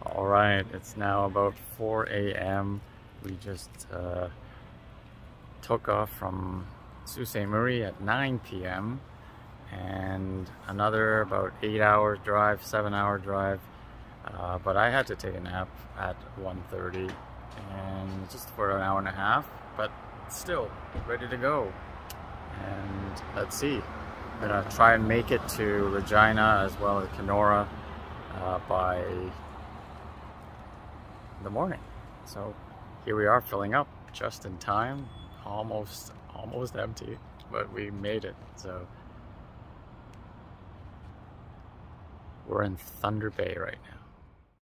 All right, it's now about 4 a.m. We just took off from Sault Ste. Marie at 9 p.m. and another about 8-hour drive, 7-hour drive. But I had to take a nap at 1:30 and just for an hour and a half, but still ready to go. And let's see, I'm gonna try and make it to Regina as well as Canora by the morning. So here we are, filling up just in time, almost empty, but we made it. So we're in Thunder Bay right now.